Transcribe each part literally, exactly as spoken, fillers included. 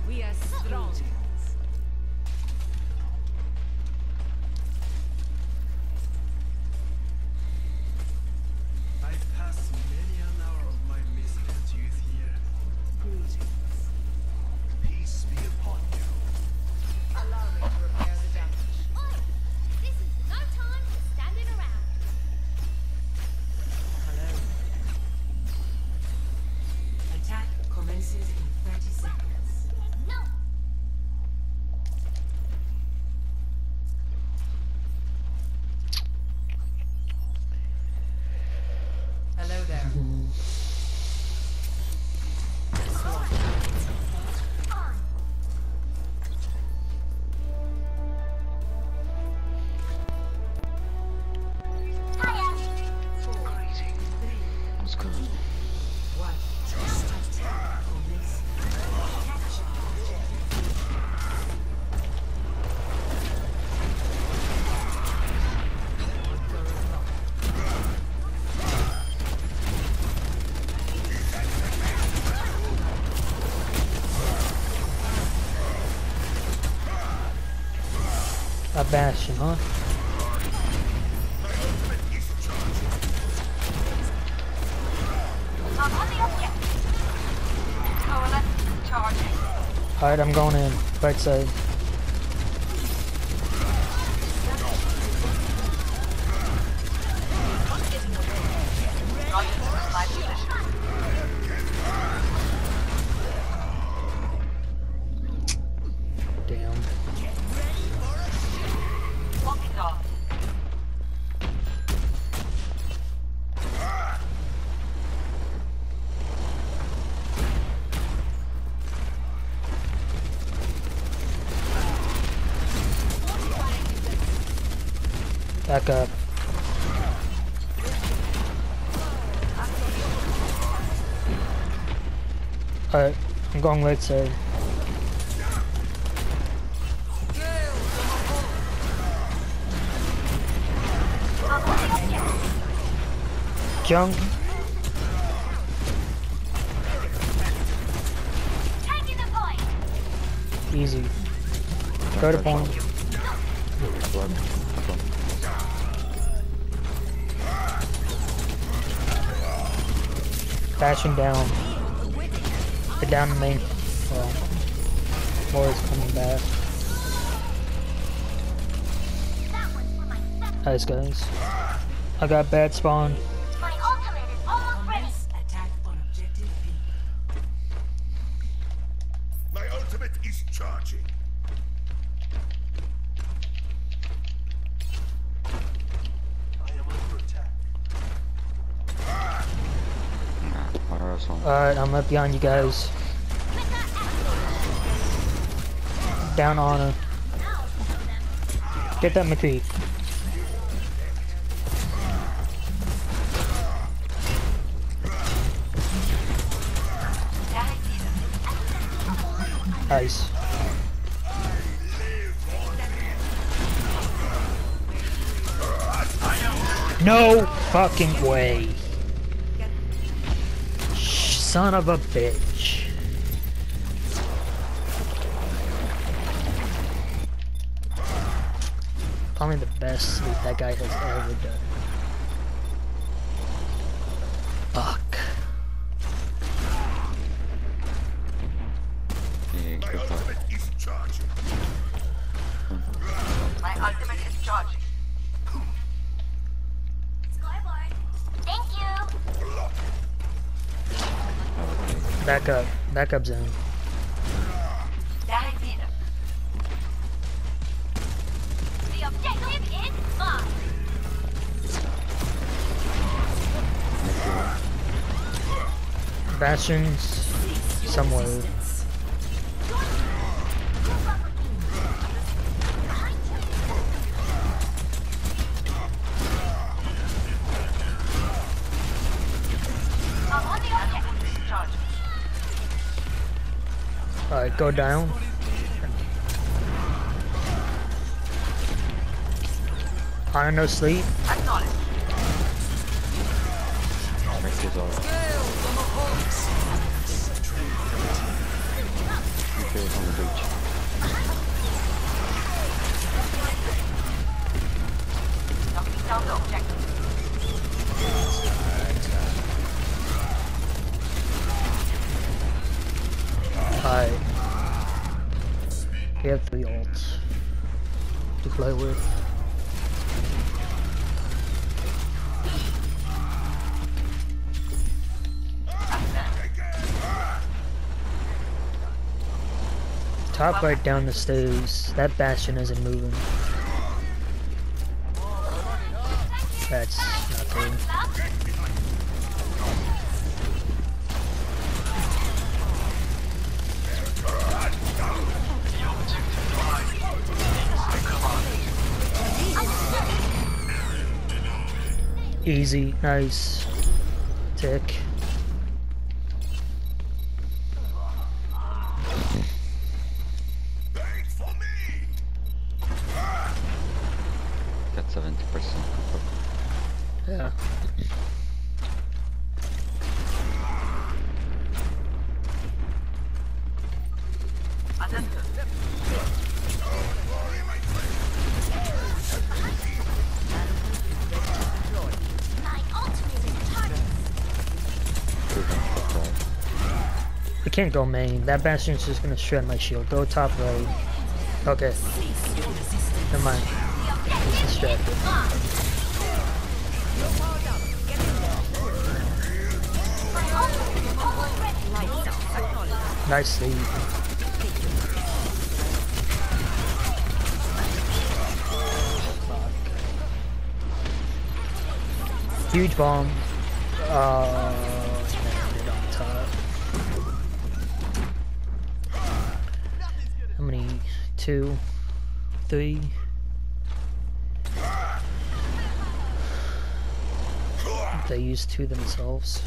We are strong. I've passed many an hour of my misspent youth here. Greetings. Peace be upon you. Allow me to repair the damage. Oi! This is no time for standing around. Hello. Attack commences in thirty seconds. No! Hello there. Let's go. One. Attack commences. Capture objective. A bastion, huh? I'm on the objective. Coalescence charging. Alright, I'm going in. Right side. My position. Damn. Locking off. Back up. Alright, I'm going right side. Junk. Taking the point. Easy. Go to point. Bashing down. They're down to me. Well, more is coming back. That one's for my second. Nice guys. I got bad spawn. My ultimate is almost ready. Commence attack on objective B. My ultimate is charging. I am under attack. Alright, I'm up behind you guys. Down on her. Get that McCree. Nice. No fucking way. Son of a bitch. Probably the best sleep that guy has ever done. Fuck. My ultimate is charging. My ultimate is charging. Scoreboard. Thank you. Back up. Back up zone. The objective is mine. Bastions somewhere. I'm on the objective. Charging. Alright, go down. On no sleep. Acknowledged. Okay, We have three ults to play with. Top right down the stairs. That bastion isn't moving. That's not good. Easy, nice. Tick. Got seventy percent. Yeah. We can't go main. That bastion's just gonna shred my shield. Go top right. Okay. Never mind. He's distracted. Nice save. Huge bomb. Uh, landed on top. How many? Two, three. They used two themselves.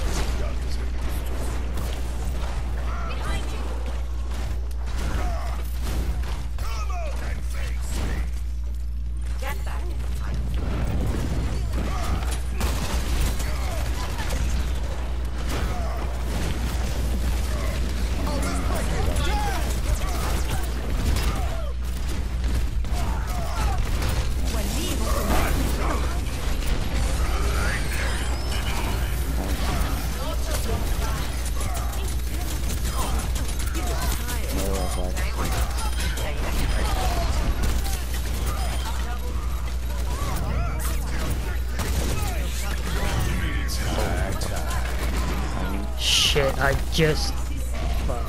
Shit, I just... Fuck.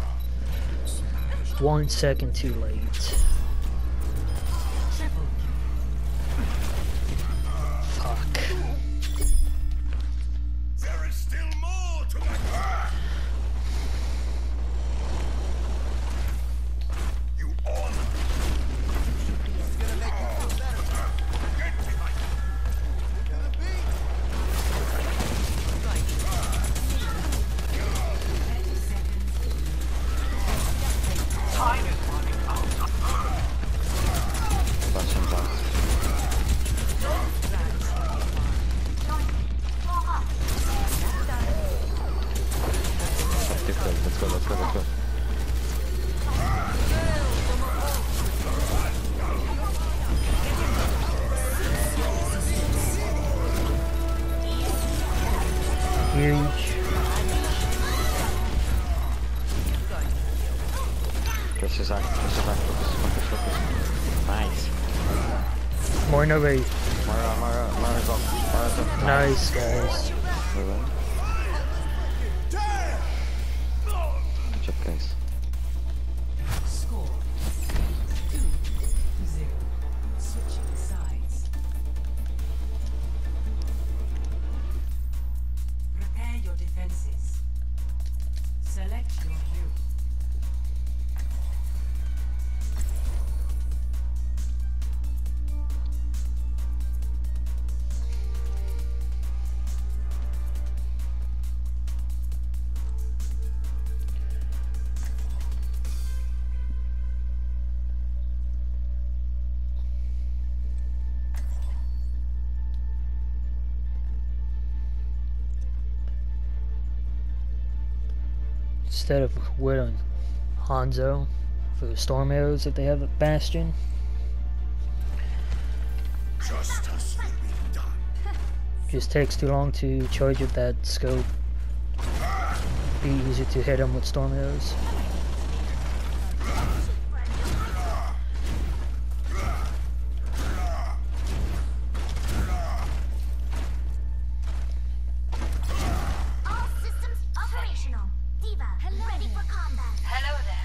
One second too late. Fuck. There is still more to my plan. You honor. It's gonna make you feel better. Get behind me. Gonna be. Time is running out. Bastion back. Difficult. Let's go, let's go, let's go. Huge. Press his eye, press his eye, focus, focus, focus. Nice. More no way. Mara, Mara, Mara's up. Mara's up. Nice, guys. Well done. Good job, guys. Score two zero. Switching sides. Prepare your defenses. Select your hero. Instead of with Hanzo for the storm arrows that they have at Bastion. Justice will be done. Just takes too long to charge with that scope. Be easy to hit them with storm arrows. operational. Diva, ready for combat. Hello there.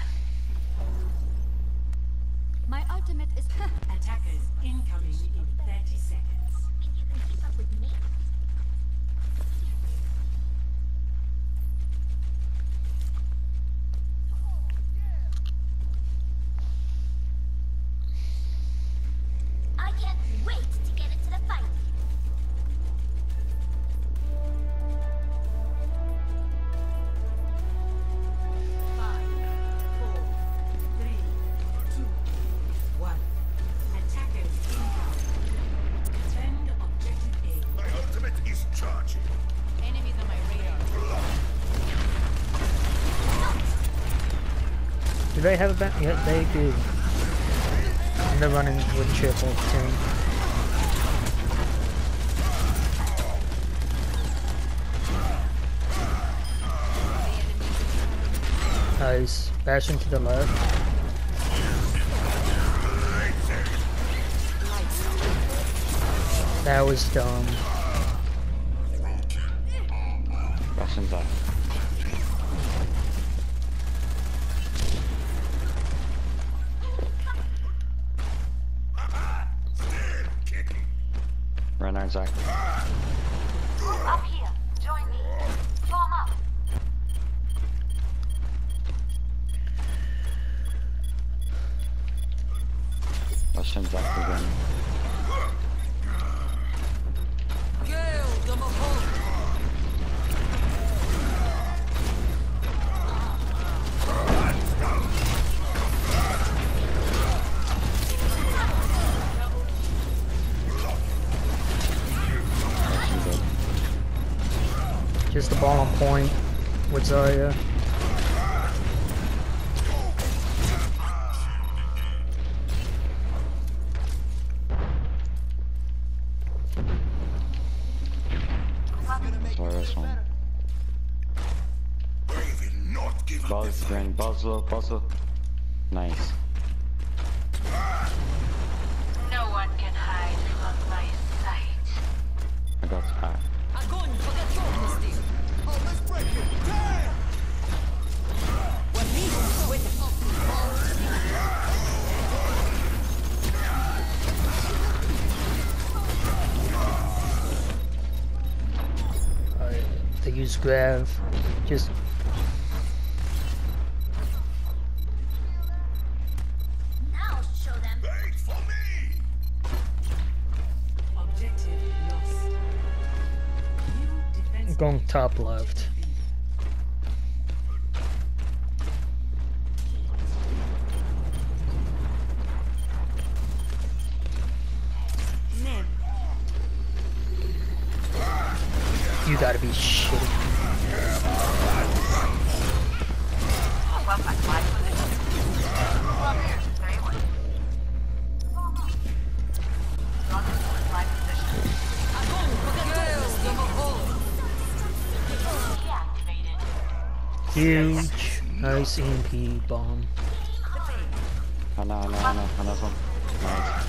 My ultimate is. Attackers incoming in thirty seconds. Think you can keep up with me? I can't wait to get into the fight. Five, four, three, two, one. Attackers incoming. Defend objective A. My ultimate is charging. Enemies on my radar. Do they have a ban? Yeah, they do. And they're running with triple team. Nice. Bashing to the left. That was dumb. Russians are. Renard's are. Up here, join me. Form up. Russians are again. Just the ball on point with Zarya. Sorry, this one. I will not give up. Buzz, green, buzz low, buzz low. Nice. No one can hide from my sight. I got ah. Alright, they use Grav. Just Now show them. Wait for me. Objective lost. New defense. going top left. You gotta be shitty. Huge, nice E M P bomb. Hana, Hana, Hana, Hana, Hana. Nice.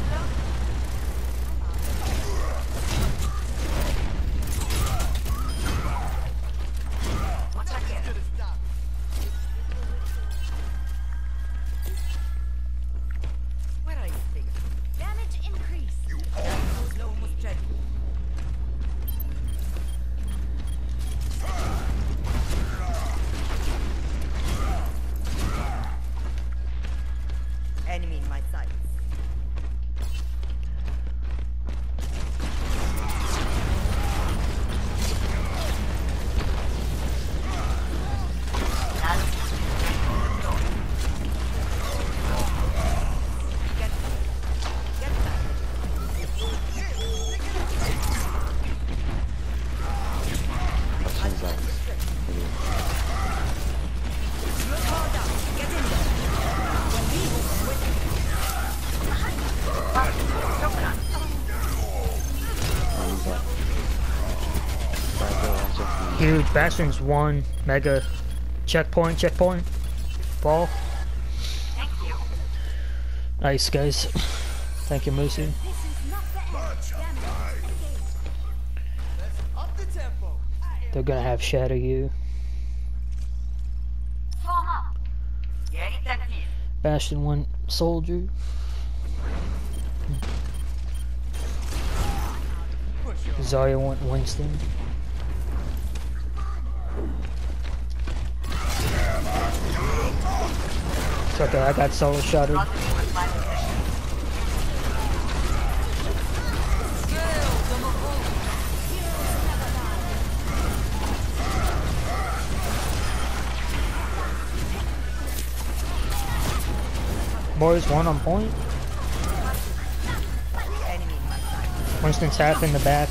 Damage increase. Enemy in my sights. Get back. Get back. Russians are. Fall down. Get in there. Russians are. Right, go, one, two, Huge, Bastion's one. Mega. Checkpoint, checkpoint. Ball. Thank you. Nice, guys. Thank you, Moosey. This is not the end. Much Damage engaged. Up the tempo. They're gonna have Shadow you. Bastion went soldier. Zarya went Winston. It's okay, I got solo shotted. Boys, one on point. Enemy in my sight. Winston's half in the back.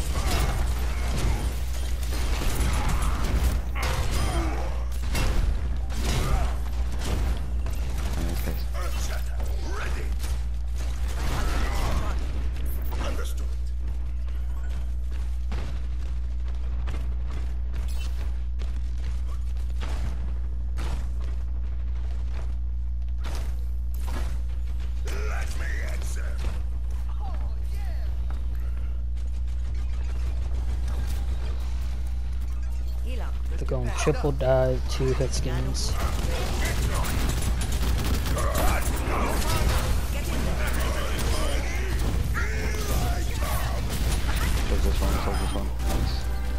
Ready. Understood. Let me answer. Heal up. They're going triple dive, two hit skins. Take this one, take this one. Nice.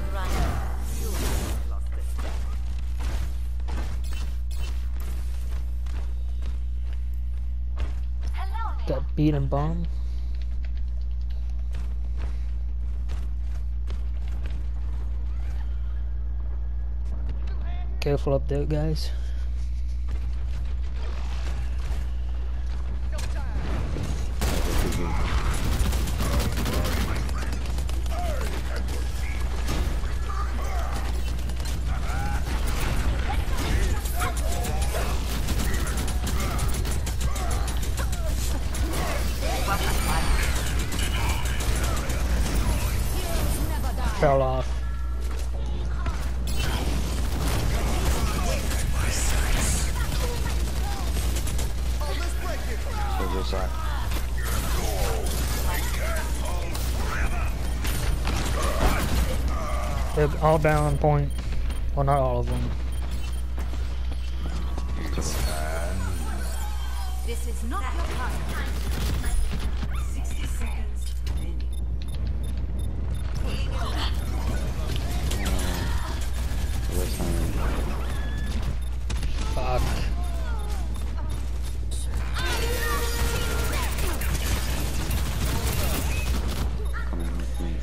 Lost this step. Hello there. Got beat and bomb. Careful up there, guys. Fell off. Soldier side. They're all down on point. Well, not all of them. This is not your time. sixty seconds remaining. This one. Fuck. Coming with me.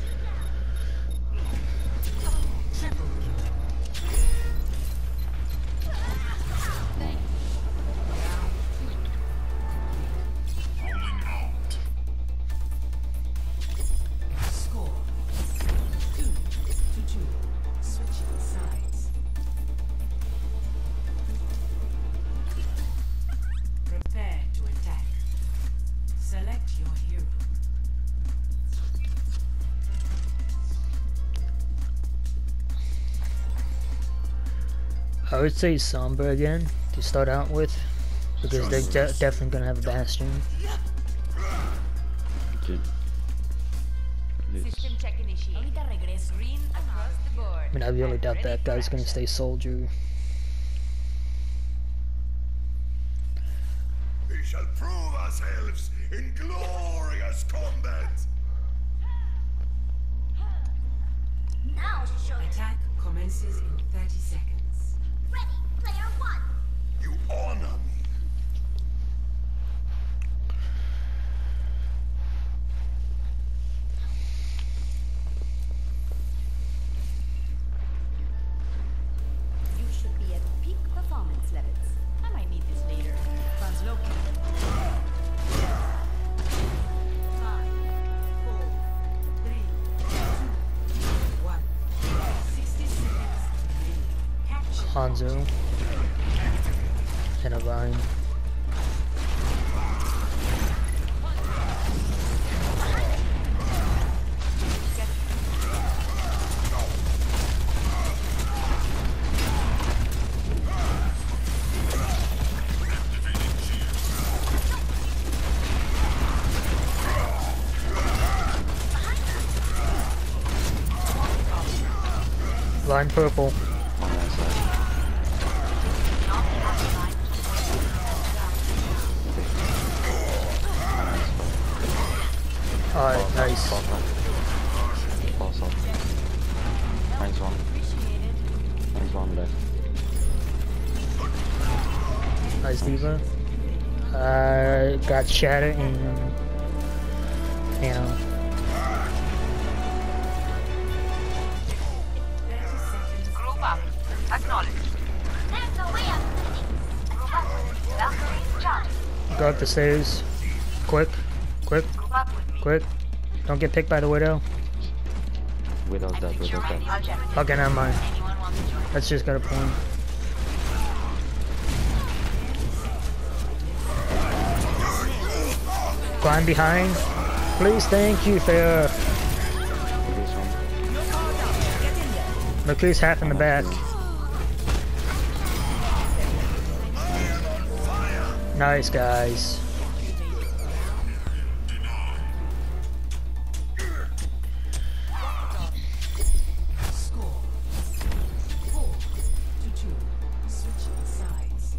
Score two to two. Switching sides. Prepare to attack. Select your hero. I would say Sombra again to start out with, because they're de definitely gonna have a Bastion. Okay. This. System check initiated. Ahorita regreso. Green across the board. I mean, I really doubt that guy's gonna stay soldier. We shall prove ourselves in glorious combat. Now show you. Attack commences in thirty seconds. Ready, player one. You honor me. You should be at peak performance levels. I might need this later. Translocate. Five, four, three, two, one. Sixty seconds remaining. Capture. Hanzo. And a Vine. Line purple. On that side. Alright, nice. False off. False off. Nice one. Nice one left. Nice D.Va. Uh, got Shatter and you know. Group up. Acknowledged. There's a way up. Group up. Valkyrie charge. Go up the stairs. Quick, quick, Group up with me. quick. Don't get picked by the widow. Widow's dead, widow's dead. I'll check. Okay, never mind. Anyone want to join? Let's just get a point. Climb behind. Please, thank you, Fair. This one. McCree's half in the back. Nice, guys. Score four to two. Switching sides.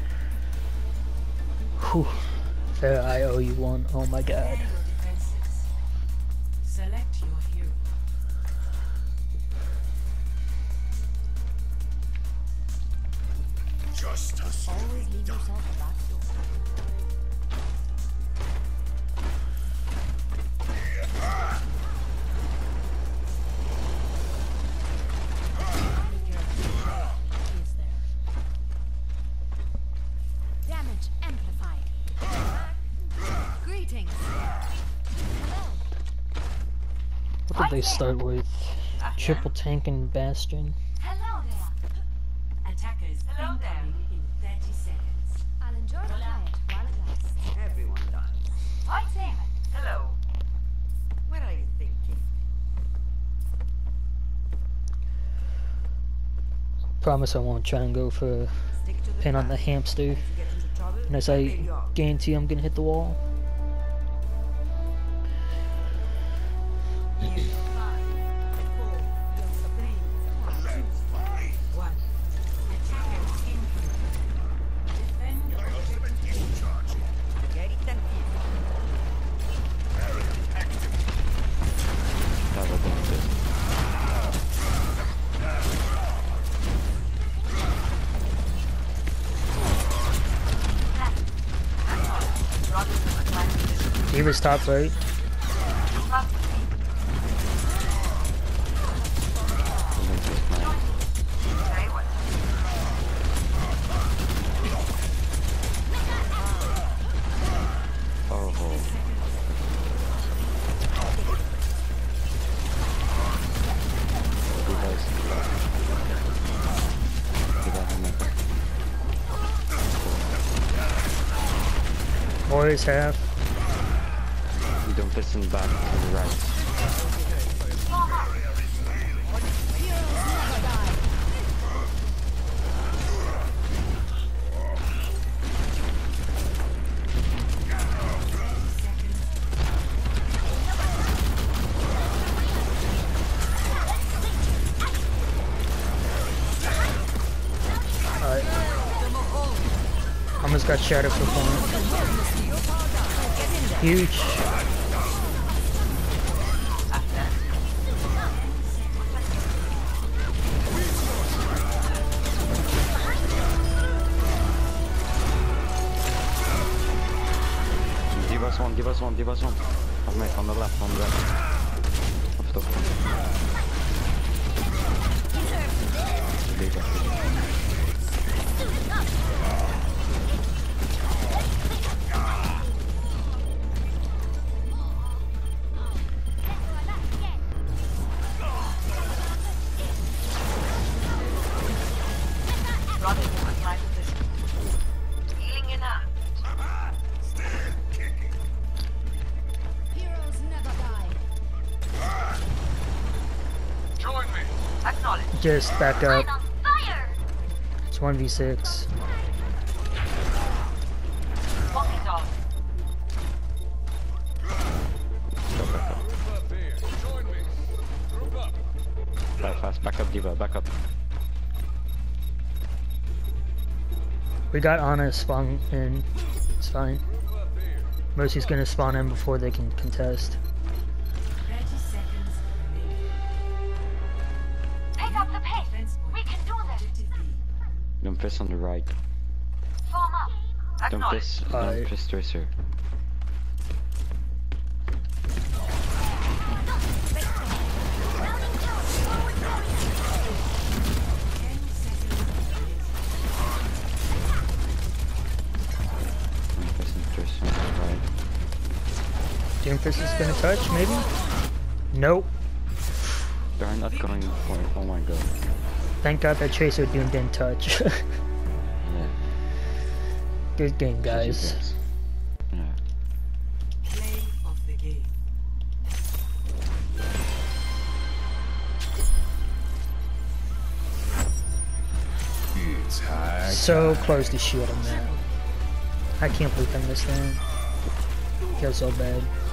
Whew. Fair, I owe you one. Oh my god. Prepare your defenses. Select your hero. Justice. Always leave yourself a back door. Is there? Damage amplified. Greetings. Hello. What did they start with? Triple tank and Bastion. Hello there. Attackers Hello there. incoming in thirty seconds. I'll enjoy the quiet while it lasts. Everyone dies. What's Damon? Hello. What are you thinking? Promise I won't try and go for Stick to the pin on the path. hamster. If you get into trouble, Unless there I you are. guarantee I'm gonna hit the wall. Five, four, three, two, one. Attackers incoming. Defend objective. Get it and keep it. That was it. He was top right. Very well. Oh, Boys half. you don't listen back to the right. Alright. Almost got shattered for point. Huge. Give us one, give us one, give us one. On mate, on the left, on the left. Up top. Leave it. Running to my position. Healing in hand. Heroes never die. Join me. Acknowledge. Just back up. on fire! It's one v six. Walking dog. Go back up. Group up here. Join me. Group up. Right, fast, back up, D.Va, back up. We got Ana spawn in. It's fine. Group up here. Mercy's gonna spawn in before they can contest. Doomfist on the right. Form up. Acknowledge. Doomfist, Alright. Doomfist Tracer. Doomfist and Tracer on the right. Doomfist is gonna touch, maybe? Nope. They're not going for it. Oh my god. Thank God that Tracer Doom didn't touch. Yeah. Good game, guys. G G, Yeah. Play of the game. It's high So close to shield him, man. I can't believe I missed that. Feels so bad.